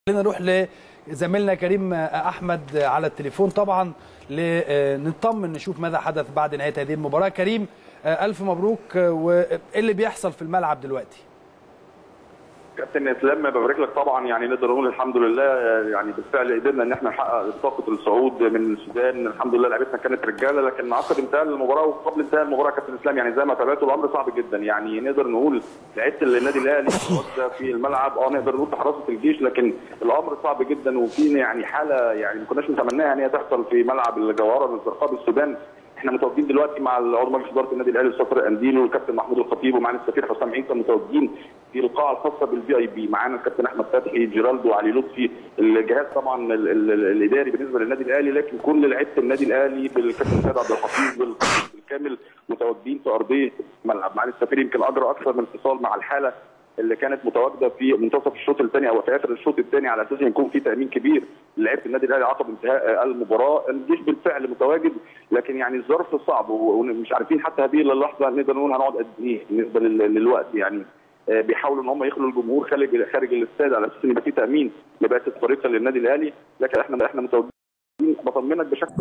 خلينا نروح لزميلنا كريم احمد على التليفون طبعا لنطمن نشوف ماذا حدث بعد نهايه هذه المباراه. كريم الف مبروك، وايه اللي بيحصل في الملعب دلوقتي؟ كابتن اسلام ببارك لك طبعا، يعني نقدر نقول الحمد لله يعني بالفعل قدرنا ان احنا نحقق بطاقه الصعود من السودان. الحمد لله لعبتنا كانت رجاله، لكن عقب انتهاء المباراه وقبل انتهاء المباراه كابتن اسلام يعني زي ما تابعته الامر صعب جدا. يعني نقدر نقول لعيبه النادي الاهلي في الملعب نقدر نقول بحراسه الجيش، لكن الامر صعب جدا وفي يعني حاله يعني ما كناش متمناها ان هي تحصل في ملعب الجوهره الزرقاء بالسودان. احنا متواجدين دلوقتي مع عضو مجلس اداره النادي الاهلي الاستاذ طارق قنديل والكابتن محمود الخطيب ومعنا السفير حسام عيسى، متواجدين في القاعه الخاصه بالفي اي بي. معانا الكابتن احمد فتحي، جيرالدو، علي لطفي، الجهاز طبعا الاداري بالنسبه للنادي الاهلي، لكن كل لعيبه النادي الاهلي بالكابتن سيد عبد الحفيظ بالكامل متواجدين في ارضيه الملعب. معالي السفير يمكن اجرى اكثر من اتصال مع الحاله اللي كانت متواجده في منتصف الشوط الثاني او في اخر الشوط الثاني على اساس يكون في تامين كبير لعيبه النادي الاهلي عقب انتهاء المباراه. الجيش بالفعل متواجد، لكن يعني الظرف صعب ومش عارفين حتى هذه اللحظه نقدر نقول هنقعد قد ايه بالنسبه للوقت. يعني بيحاولوا ان هم يخلوا الجمهور خارج الاستاد على اساس ان يبقى في تامين لبقيه الطريقه للنادي الاهلي، لكن احنا متواجدين. بطمنك بشكل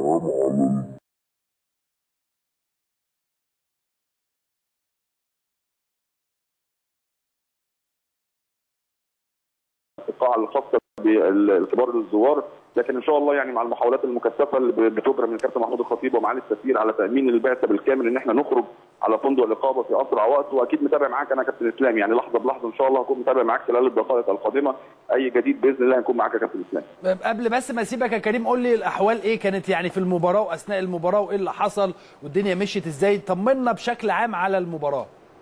القاعه الخاصه بالكبار الزوار، لكن ان شاء الله يعني مع المحاولات المكثفه اللي بتجرى من الكابتن محمود الخطيب ومعالي السفير على تامين البعثه بالكامل ان احنا نخرج على فندق الاقامه في اسرع وقت. واكيد متابع معاك انا كابتن اسلام، يعني لحظه بلحظه ان شاء الله هكون متابع معاك خلال الدقائق القادمه. اي جديد باذن الله هنكون معاك يا كابتن اسلام. قبل بس ما اسيبك يا كريم، قول لي الاحوال ايه كانت يعني في المباراه واثناء المباراه، وايه اللي حصل والدنيا مشيت ازاي؟ طمنا بشكل عام على المباراه.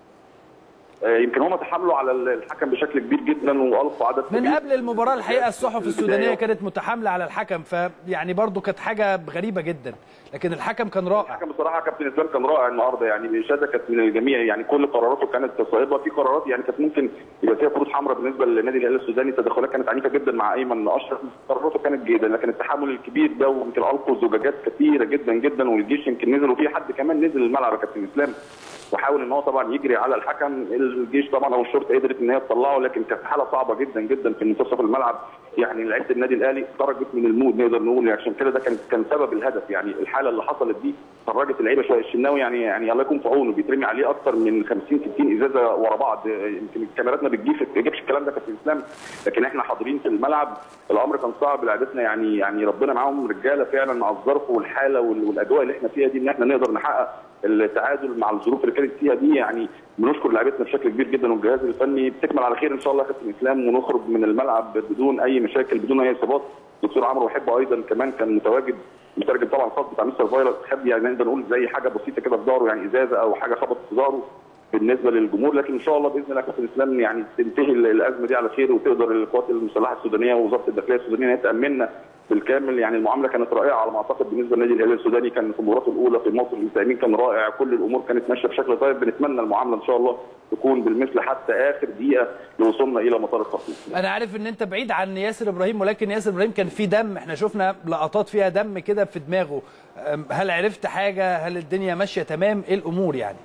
يمكن هم تحاملوا على الحكم بشكل كبير جدا والقوا عدد من قبل المباراه. الحقيقه الصحف السودانيه كانت متحامله على الحكم، فيعني برضو كانت حاجه غريبه جدا، لكن الحكم كان رائع. الحكم بصراحه كابتن اسلام كان رائع النهارده، يعني الاشاده كانت من الجميع، يعني كل قراراته كانت صائبه. في قرارات يعني كانت ممكن يبقى فيها خطوط حمراء بالنسبه للنادي الاهلي السوداني، تدخلات كانت عنيفه جدا مع ايمن اشرف، قراراته كانت جيده، لكن التحامل الكبير ده ويمكن القوا زجاجات كثيره جدا جدا، والجيش يمكن نزل وفي حد كمان نزل الملعب يا كابتن اسلام وحاول ان هو طبعا يجري على الحكم. الجيش طبعا او الشرطه قدرت ان هي تطلعه، لكن كانت حاله صعبه جدا جدا في منتصف الملعب. يعني لعيبه النادي الاهلي خرجت من المود نقدر نقول، عشان كده ده كان سبب الهدف. يعني الحاله اللي حصلت دي خرجت اللعيبه شويه. الشناوي يعني الله يكون في عونه، بيترمي عليه اكثر من 50 60 ازازه ورا بعض. يمكن كاميراتنا بتجيبش الكلام ده كابتن اسلام، لكن احنا حاضرين في الملعب. الامر كان صعب، لعيبتنا يعني ربنا معاهم رجاله فعلا مع الظرف والحاله والاجواء اللي احنا فيها دي ان احنا نقدر نحقق التعادل مع الظروف اللي كانت فيها دي. يعني بنشكر لعيبتنا بشكل كبير جدا والجهاز الفني. بتكمل على خير ان شاء الله يا كابتن اسلام ونخرج من الملعب بدون اي مشاكل بدون اي اصابات. دكتور عمرو وحبه ايضا كمان كان متواجد، مترجم طبعا الخاص بتاع مستر فايلر، خد يعني نقدر نقول زي حاجه بسيطه كده في ظهره، يعني ازازه او حاجه خبطت في ظهره بالنسبه للجمهور. لكن ان شاء الله باذن الله كابتن اسلام يعني تنتهي الازمه دي على خير، وتقدر القوات المسلحه السودانيه ووزاره الداخليه السودانيه ان هي تامننا بالكامل. يعني المعامله كانت رائعه على ما اعتقد بالنسبه للنادي الاهلي السوداني، كان في مباراته الاولى في مصر التامين كان رائع، كل الامور كانت ماشيه بشكل طيب. بنتمنى المعامله ان شاء الله تكون بالمثل حتى اخر دقيقه لوصولنا الى مطار الخطيب. انا عارف ان انت بعيد عن ياسر ابراهيم، ولكن ياسر ابراهيم كان في دم، احنا شفنا لقطات فيها دم كده في دماغه. هل عرفت حاجه؟ هل الدنيا ماشيه تمام؟ ايه الامور يعني؟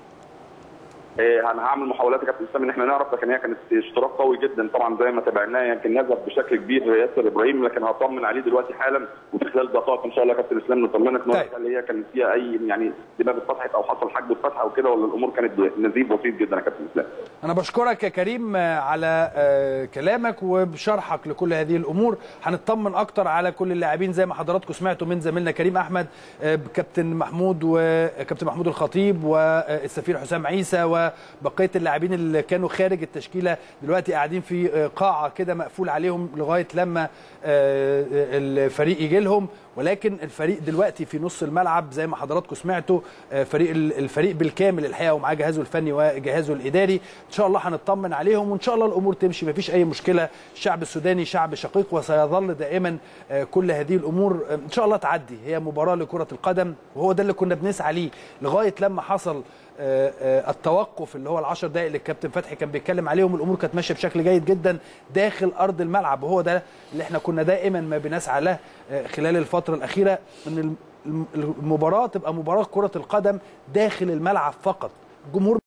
انا هعمل محاولات يا كابتن اسلام ان احنا نعرف، لكن هي كانت اشتراك قوي جدا طبعا زي ما تابعناه. يمكن نزف بشكل كبير ياسر ابراهيم، لكن هطمن عليه دلوقتي حالا وفي خلال دقائق ان شاء الله يا كابتن اسلام نطمنك هل هي كانت فيها اي يعني دماغ اتفتحت او حصل حجب اتفتح او كده، ولا الامور كانت نزيف بسيط جدا يا كابتن اسلام. انا بشكرك يا كريم على كلامك وبشرحك لكل هذه الامور. هنطمن اكتر على كل اللاعبين زي ما حضراتكم سمعتوا من زميلنا كريم احمد، كابتن محمود الخطيب والسفير حسام عيسى وبقيه اللاعبين اللي كانوا خارج التشكيله دلوقتي قاعدين في قاعه كده مقفول عليهم لغايه لما الفريق يجي لهم. ولكن الفريق دلوقتي في نص الملعب زي ما حضراتكم سمعتوا، الفريق بالكامل الحقيقه ومعاه جهازه الفني وجهازه الاداري. ان شاء الله هنطمن عليهم وان شاء الله الامور تمشي، مفيش اي مشكله. الشعب السوداني شعب شقيق وسيظل دائما كل هذه الامور ان شاء الله تعدي. هي مباراه لكره القدم وهو ده اللي كنا بنسعى ليه لغايه لما حصل التوقف اللي هو ال10 دقائق اللي الكابتن فتحي كان بيتكلم عليهم. الامور كانت ماشيه بشكل جيد جدا داخل ارض الملعب، وهو ده اللي احنا كنا دائما ما بنسعى له خلال الفتره الاخيره، ان المباراه تبقى مباراه كره القدم داخل الملعب فقط. الجمهور